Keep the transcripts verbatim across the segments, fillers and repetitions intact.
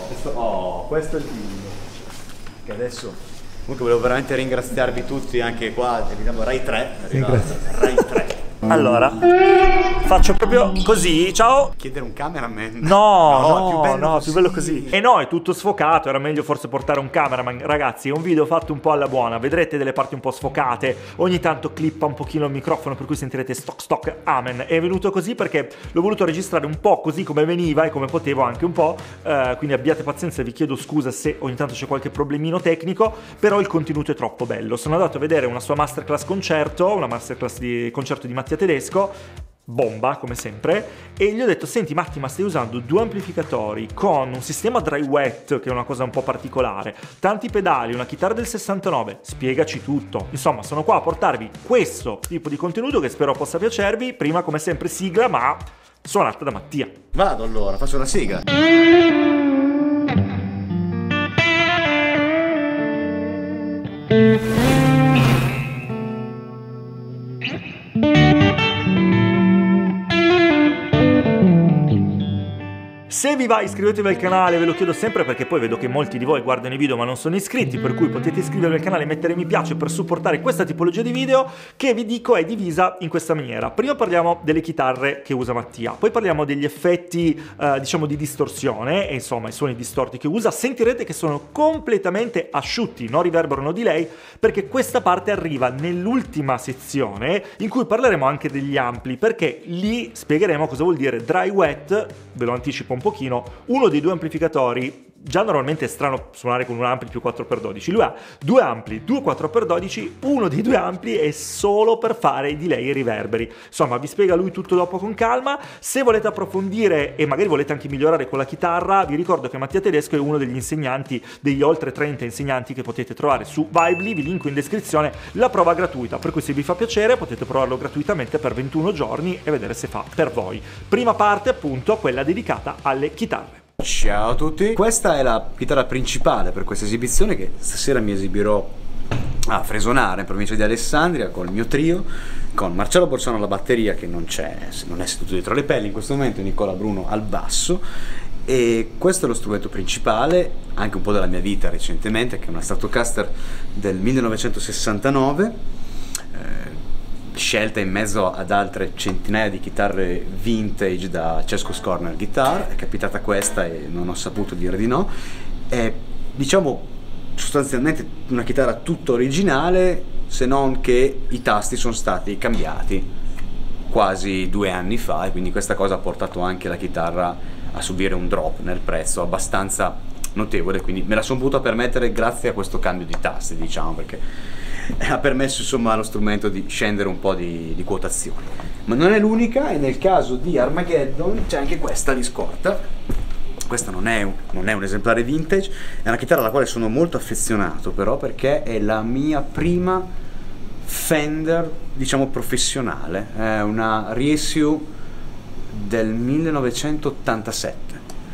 questo, oh, questo è il video. Che adesso, comunque volevo veramente ringraziarvi tutti, anche qua, diciamo Rai tre. Ringrazio. Rai tre. Allora, faccio proprio così, ciao. Chiedere un cameraman? No, no, no, più bello, no, così. più bello così. E no, è tutto sfocato, era meglio forse portare un cameraman. Ragazzi, è un video fatto un po' alla buona, vedrete delle parti un po' sfocate, ogni tanto clippa un pochino il microfono, per cui sentirete stock stock amen. È venuto così perché l'ho voluto registrare un po' così come veniva e come potevo anche un po', eh, quindi abbiate pazienza, vi chiedo scusa se ogni tanto c'è qualche problemino tecnico, però il contenuto è troppo bello. Sono andato a vedere una sua masterclass concerto, una masterclass di concerto di Mattia Tedesco, bomba come sempre, e gli ho detto: senti Matti, ma stai usando due amplificatori con un sistema dry wet, che è una cosa un po' particolare, tanti pedali, una chitarra del sessantanove, spiegaci tutto. Insomma, sono qua a portarvi questo tipo di contenuto che spero possa piacervi. Prima come sempre sigla, ma suonata da Mattia. Vado allora, faccio la sigla. Se vi va, iscrivetevi al canale, ve lo chiedo sempre perché poi vedo che molti di voi guardano i video ma non sono iscritti, per cui potete iscrivervi al canale e mettere mi piace per supportare questa tipologia di video, che vi dico è divisa in questa maniera. Prima parliamo delle chitarre che usa Mattia, poi parliamo degli effetti eh, diciamo di distorsione e insomma i suoni distorti che usa. Sentirete che sono completamente asciutti, non riverberano delay, perché questa parte arriva nell'ultima sezione in cui parleremo anche degli ampli, perché lì spiegheremo cosa vuol dire dry wet. Ve lo anticipo un pochino. Uno dei due amplificatori, già normalmente è strano suonare con un ampli più quattro per dodici, lui ha due ampli, due quattro per dodici, uno dei due ampli è solo per fare i delay e i riverberi. Insomma, vi spiega lui tutto dopo con calma. Se volete approfondire e magari volete anche migliorare con la chitarra, vi ricordo che Mattia Tedesco è uno degli insegnanti, degli oltre trenta insegnanti che potete trovare su Vibely. Vi linko in descrizione la prova gratuita, per cui se vi fa piacere potete provarlo gratuitamente per ventuno giorni e vedere se fa per voi. Prima parte appunto quella dedicata alle chitarre. Ciao a tutti, questa è la chitarra principale per questa esibizione, che stasera mi esibirò a Fresonare, in provincia di Alessandria, con il mio trio, con Marcello Borsano alla batteria, che non c'è, non è seduto dietro le pelli in questo momento, Nicola Bruno al basso. E questo è lo strumento principale, anche un po' della mia vita recentemente, che è una Stratocaster del millenovecentosessantanove, scelta in mezzo ad altre centinaia di chitarre vintage da Cesco's Corner Guitar. È capitata questa e non ho saputo dire di no. È, diciamo, sostanzialmente una chitarra tutta originale, se non che i tasti sono stati cambiati quasi due anni fa, e quindi questa cosa ha portato anche la chitarra a subire un drop nel prezzo abbastanza notevole, quindi me la sono potuta permettere grazie a questo cambio di tasti, diciamo, perché ha permesso insomma allo strumento di scendere un po' di, di quotazione. Ma non è l'unica, e nel caso di Armageddon c'è anche questa di scorta. Questa non è, un, non è un esemplare vintage, è una chitarra alla quale sono molto affezionato, però, perché è la mia prima Fender, diciamo, professionale. È una reissue del millenovecentottantasette.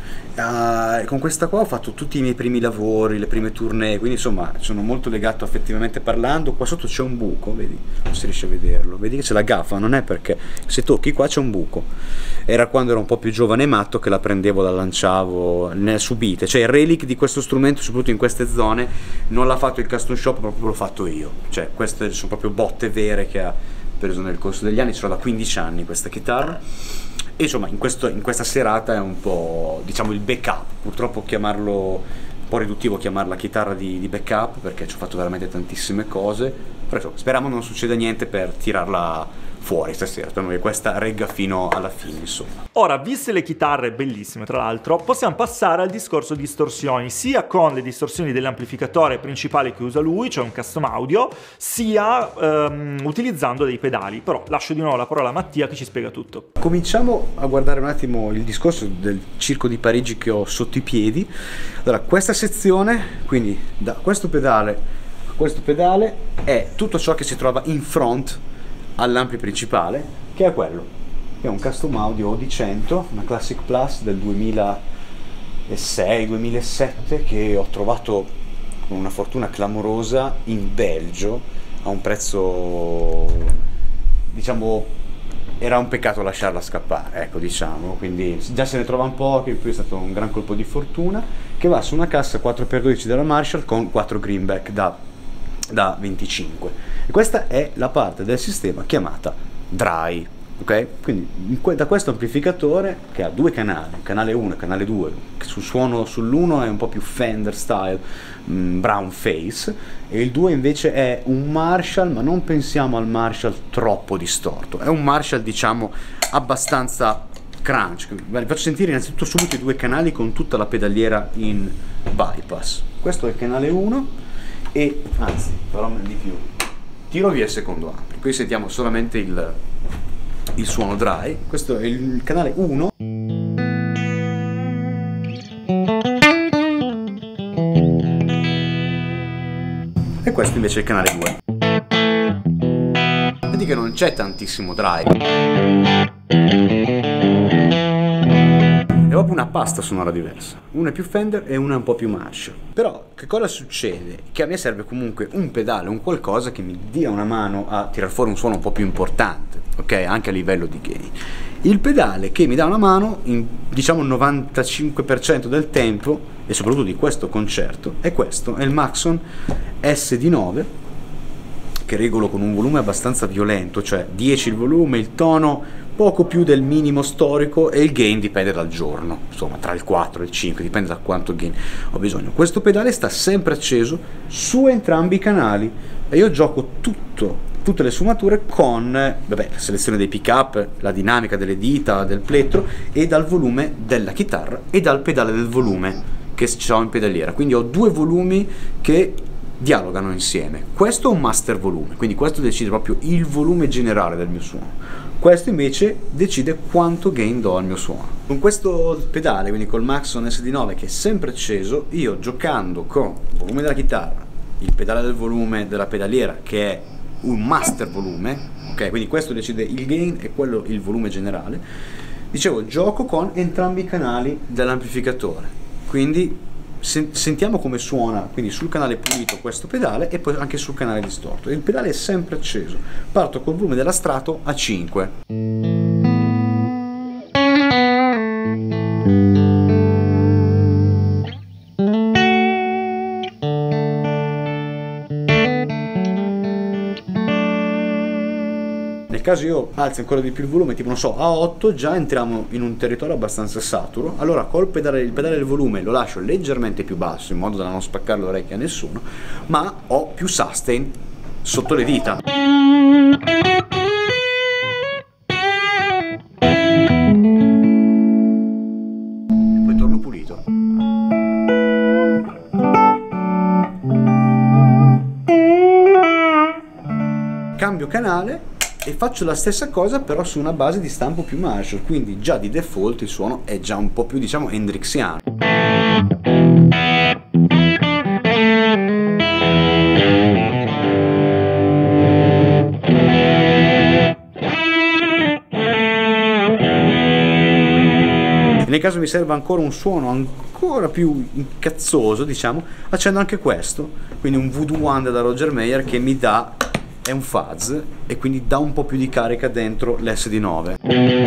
Uh, con questa qua ho fatto tutti i miei primi lavori, le prime tournée, quindi insomma sono molto legato affettivamente parlando. Qua sotto c'è un buco, vedi? Non si riesce a vederlo, vedi che c'è la gaffa, non è perché se tocchi qua c'è un buco. Era quando ero un po' più giovane e matto che la prendevo, la lanciavo, ne subite, cioè il relic di questo strumento, soprattutto in queste zone, non l'ha fatto il custom shop, proprio l'ho fatto io. Cioè queste sono proprio botte vere che ha preso nel corso degli anni, ce l'ho da quindici anni questa chitarra. E insomma in, questo, in questa serata è un po', diciamo, il backup. Purtroppo chiamarlo, un po' riduttivo chiamarla chitarra di, di backup, perché ci ho fatto veramente tantissime cose, però insomma, speriamo non succeda niente per tirarla fuori stasera, speriamo che questa regga fino alla fine, insomma. Ora, viste le chitarre bellissime tra l'altro, possiamo passare al discorso distorsioni, sia con le distorsioni dell'amplificatore principale che usa lui, cioè un custom audio, sia um, utilizzando dei pedali. Però lascio di nuovo la parola a Mattia che ci spiega tutto. Cominciamo a guardare un attimo il discorso del Circo di Parigi che ho sotto i piedi. Allora, questa sezione, quindi da questo pedale a questo pedale, è tutto ciò che si trova in front all'ampli principale, che è quello, che è un custom audio di cento, una Classic Plus del duemilasei duemilasette, che ho trovato con una fortuna clamorosa in Belgio a un prezzo, diciamo, era un peccato lasciarla scappare, ecco, diciamo, quindi già se ne trovano pochi, poi è stato un gran colpo di fortuna. che va su una cassa quattro per dodici della Marshall con quattro greenback da, da venticinque, e questa è la parte del sistema chiamata dry. Ok, quindi da questo amplificatore che ha due canali, canale uno e canale due, sul suono sull'uno è un po' più Fender style, mh, brown face, e il due invece è un Marshall, ma non pensiamo al Marshall troppo distorto, è un Marshall diciamo abbastanza crunch. Vi faccio sentire innanzitutto subito i due canali con tutta la pedaliera in bypass. Questo è il canale uno, e anzi però di più, tiro via il secondo ampli, qui sentiamo solamente il il suono dry. Questo è il canale uno, e questo invece è il canale due. Vedi che non c'è tantissimo dry, è proprio una pasta sonora diversa, una è più Fender e una è un po' più Marshall. Però che cosa succede? Che a me serve comunque un pedale, un qualcosa che mi dia una mano a tirar fuori un suono un po' più importante, ok, anche a livello di gain. Il pedale che mi dà una mano in diciamo il novantacinque per cento del tempo, e soprattutto di questo concerto, è questo, è il Maxon S D nove, che regolo con un volume abbastanza violento, cioè dieci il volume, il tono poco più del minimo storico, e il gain dipende dal giorno, insomma tra il quattro e il cinque, dipende da quanto gain ho bisogno. Questo pedale sta sempre acceso su entrambi i canali, e io gioco tutto, tutte le sfumature con vabbè, la selezione dei pick up, la dinamica delle dita, del plettro, e dal volume della chitarra e dal pedale del volume che ho in pedaliera. Quindi ho due volumi che dialogano insieme. Questo è un master volume, quindi questo decide proprio il volume generale del mio suono. Questo invece decide quanto gain do al mio suono. Con questo pedale, quindi col Maxon S D nove che è sempre acceso, io giocando con il volume della chitarra, il pedale del volume della pedaliera che è un master volume, ok, quindi questo decide il gain e quello il volume generale, dicevo, gioco con entrambi i canali dell'amplificatore, quindi sentiamo come suona, quindi sul canale pulito questo pedale e poi anche sul canale distorto. Il pedale è sempre acceso, parto col volume della Strato a cinque. Nel caso io alzi ancora di più il volume, tipo non so, a otto, già entriamo in un territorio abbastanza saturo. Allora col pedale, il pedale del volume lo lascio leggermente più basso, in modo da non spaccare le orecchie a nessuno, ma ho più sustain sotto le dita. Poi torno pulito. Cambio canale e faccio la stessa cosa però su una base di stampo più Marshall, quindi già di default il suono è già un po' più diciamo hendrixiano. Nel caso mi serva ancora un suono ancora più incazzoso, diciamo, accendo anche questo, quindi un Voodoo Wonder da Roger Mayer che mi dà, è un fuzz e quindi dà un po' più di carica dentro l'S D nove.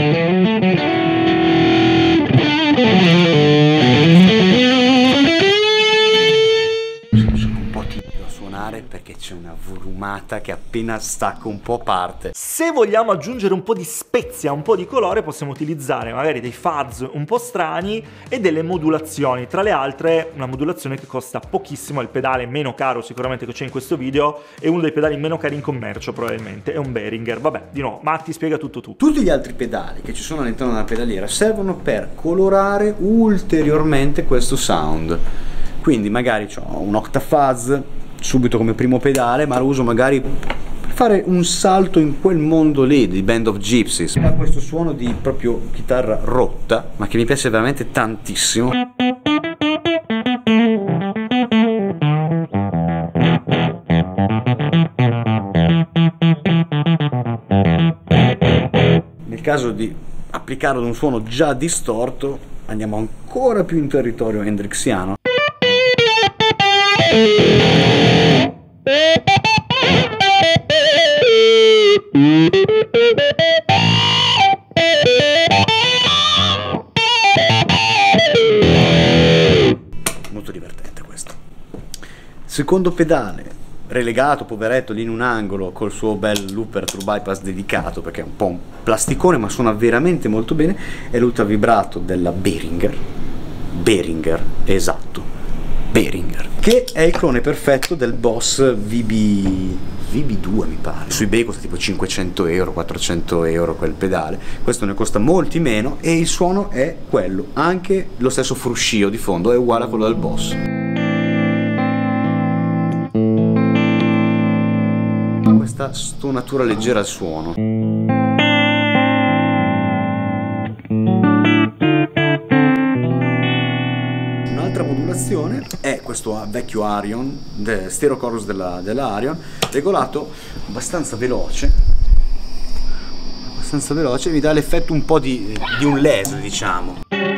Sono un po' timido a suonare perché c'è una volumata che appena stacco un po' parte. Se vogliamo aggiungere un po' di spezia, un po' di colore, possiamo utilizzare magari dei fuzz un po' strani e delle modulazioni. Tra le altre, una modulazione che costa pochissimo, è il pedale meno caro sicuramente che c'è in questo video, è uno dei pedali meno cari in commercio probabilmente, è un Behringer. Vabbè, di nuovo, Matti spiega tutto tu. Tutti gli altri pedali che ci sono all'interno della pedaliera servono per colorare ulteriormente questo sound. Quindi magari ho un Octafuzz subito come primo pedale, ma lo uso magari per fare un salto in quel mondo lì di Band of Gypsies. Ha questo suono di proprio chitarra rotta, ma che mi piace veramente tantissimo. Nel caso di applicarlo ad un suono già distorto, andiamo ancora più in territorio hendrixiano. Secondo pedale, relegato, poveretto, lì in un angolo col suo bel looper true bypass dedicato, perché è un po' un plasticone ma suona veramente molto bene, è l'ultra vibrato della Behringer. Behringer, esatto, Behringer, che è il clone perfetto del Boss V B V B due, mi pare. Su eBay costa tipo cinquecento euro, quattrocento euro quel pedale. Questo ne costa molti meno e il suono è quello. Anche lo stesso fruscio di fondo è uguale a quello del Boss. Questa stonatura leggera al suono. Un'altra modulazione è questo vecchio Arion, stereo chorus della, della Arion, regolato abbastanza veloce, abbastanza veloce, mi dà l'effetto un po' di, di un laser, diciamo.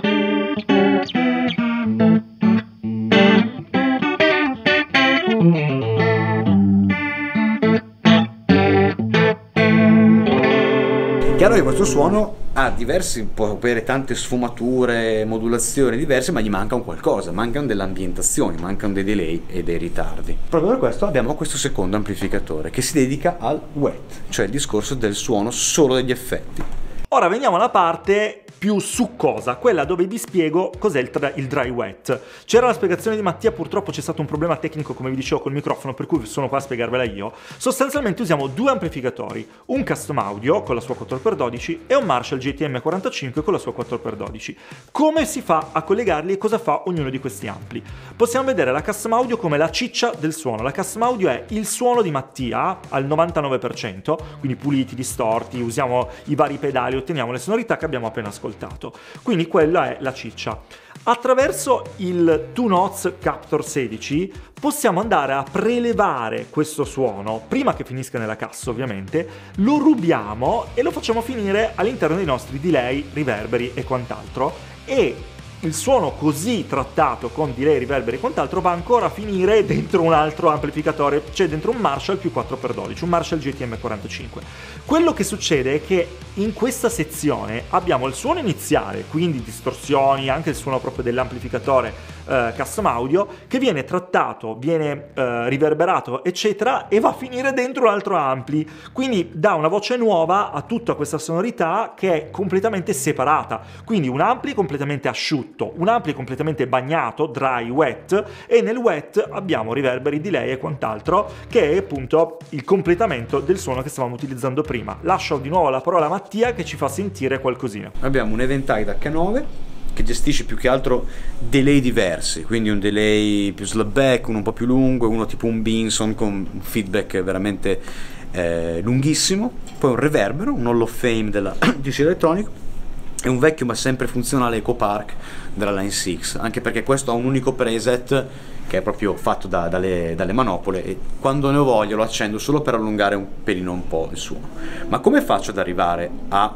Chiaro che questo suono ha diversi, può avere tante sfumature, modulazioni diverse, ma gli manca un qualcosa, mancano delle ambientazioni, mancano dei delay e dei ritardi. Proprio per questo abbiamo questo secondo amplificatore che si dedica al wet, cioè il discorso del suono solo degli effetti. Ora veniamo alla parte più succosa, quella dove vi spiego cos'è il, il dry wet. C'era la spiegazione di Mattia, purtroppo c'è stato un problema tecnico, come vi dicevo, col microfono, per cui sono qua a spiegarvela io. Sostanzialmente usiamo due amplificatori, un custom audio con la sua quattro per dodici e un Marshall J T M quarantacinque con la sua quattro per dodici. Come si fa a collegarli e cosa fa ognuno di questi ampli? Possiamo vedere la custom audio come la ciccia del suono. La custom audio è il suono di Mattia al novantanove per cento, quindi puliti, distorti, usiamo i vari pedali, otteniamo le sonorità che abbiamo appena ascoltato. Quindi quella è la ciccia. Attraverso il Two Notes Captor sedici possiamo andare a prelevare questo suono prima che finisca nella cassa, ovviamente, lo rubiamo e lo facciamo finire all'interno dei nostri delay, riverberi e quant'altro, e il suono così trattato con delay, riverberi e quant'altro va ancora a finire dentro un altro amplificatore, cioè dentro un Marshall più quattro per dodici, un Marshall J T M quarantacinque. Quello che succede è che in questa sezione abbiamo il suono iniziale, quindi distorsioni, anche il suono proprio dell'amplificatore eh, custom audio, che viene trattato, viene eh, riverberato, eccetera, e va a finire dentro un altro ampli, quindi dà una voce nuova a tutta questa sonorità che è completamente separata, quindi un ampli completamente asciutto, un ampli completamente bagnato, dry, wet, e nel wet abbiamo riverberi, delay e quant'altro, che è appunto il completamento del suono che stavamo utilizzando prima. Lascio di nuovo la parola a Mattia che ci fa sentire qualcosina. Abbiamo un Eventide H nove che gestisce più che altro delay diversi, quindi un delay più slapback, uno un po' più lungo, uno tipo un Benson con un feedback veramente eh, lunghissimo, poi un reverbero, un Hall of Fame della D C elettronico, e un vecchio ma sempre funzionale Echo Park della Line sei, anche perché questo ha un unico preset che è proprio fatto da, dalle, dalle manopole, e quando ne ho voglia lo accendo solo per allungare un pelino un po' il suono. Ma come faccio ad arrivare a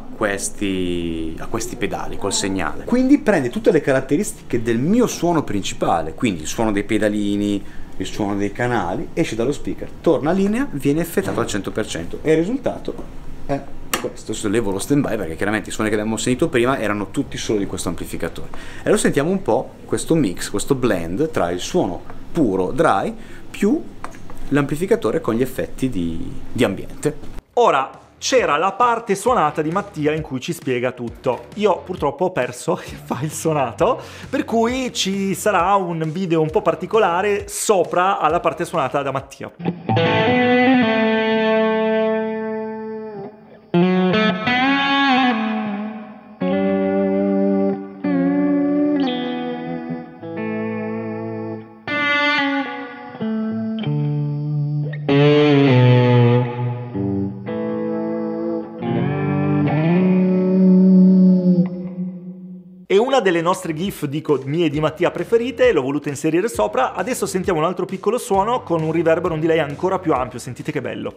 questi, a questi pedali col segnale? Quindi prende tutte le caratteristiche del mio suono principale, quindi il suono dei pedalini, il suono dei canali, esce dallo speaker, torna a linea, viene effettato al cento per cento e il risultato è questo. Adesso levo lo stand by perché chiaramente i suoni che abbiamo sentito prima erano tutti solo di questo amplificatore, e lo sentiamo un po' questo mix, questo blend tra il suono puro dry più l'amplificatore con gli effetti di, di ambiente. Ora c'era la parte suonata di Mattia in cui ci spiega tutto. Io purtroppo ho perso il file suonato, per cui ci sarà un video un po' particolare sopra alla parte suonata da Mattia. E una delle nostre GIF, dico mie e di Mattia preferite, l'ho voluta inserire sopra. Adesso sentiamo un altro piccolo suono con un reverbero, un delay ancora più ampio, sentite che bello.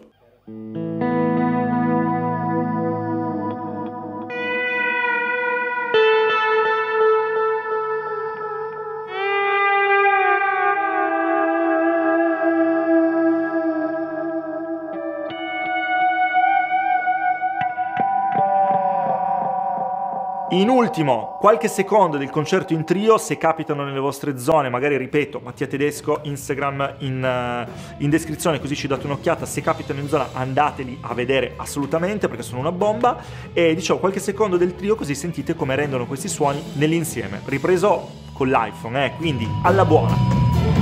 Quindi in ultimo, qualche secondo del concerto in trio, se capitano nelle vostre zone, magari ripeto, Mattia Tedesco, Instagram in, uh, in descrizione, così ci date un'occhiata, se capitano in zona andateli a vedere assolutamente perché sono una bomba. E dicevo qualche secondo del trio così sentite come rendono questi suoni nell'insieme, ripreso con l'iPhone, eh? Quindi alla buona!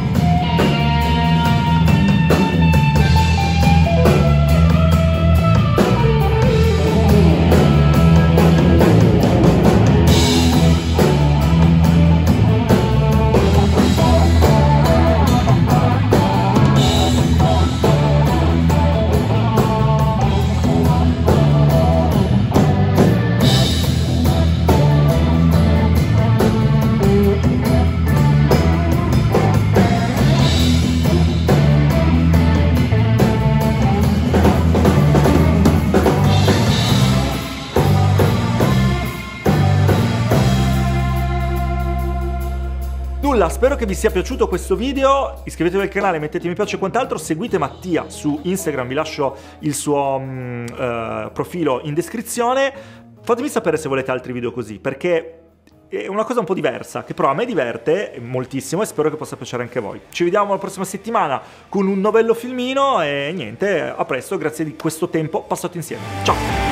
Spero che vi sia piaciuto questo video, iscrivetevi al canale, mettete mi piace e quant'altro, seguite Mattia su Instagram, vi lascio il suo um, uh, profilo in descrizione, fatemi sapere se volete altri video così, perché è una cosa un po' diversa, che però a me diverte moltissimo e spero che possa piacere anche a voi. Ci vediamo la prossima settimana con un novello filmino e niente, a presto, grazie di questo tempo passato insieme. Ciao!